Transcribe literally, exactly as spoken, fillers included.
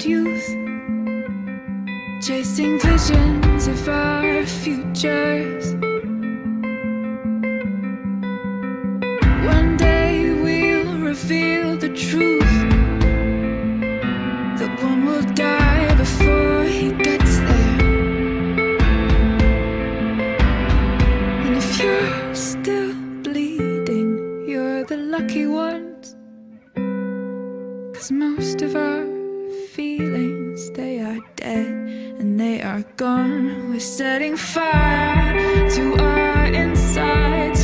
youth, chasing visions of our futures. One day we'll reveal the truth, that one will die before he gets there. And if you're still bleeding, you're the lucky ones, 'cause most of our feelings, they are dead and they are gone. We're setting fire to our insides,